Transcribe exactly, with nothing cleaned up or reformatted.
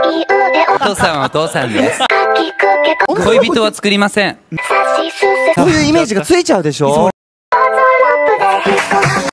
お父さんはお父さんです。恋人は作りません。 そういうイメージがついちゃうでしょ。